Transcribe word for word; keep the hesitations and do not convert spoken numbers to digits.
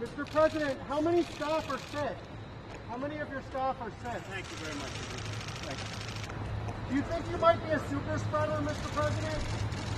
Mister President, how many staff are sick? How many of your staff are sick? Thank you very much. Thank you. Do you think you might be a super spreader, Mister President?